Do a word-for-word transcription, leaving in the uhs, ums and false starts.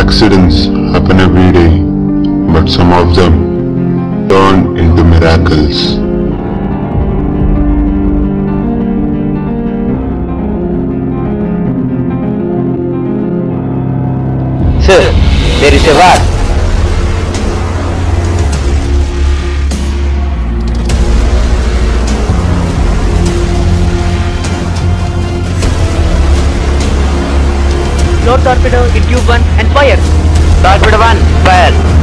Accidents happen every day, but some of them turn into miracles. Sir, there is a war. Load torpedo in tube one and fire. Torpedo one, fire.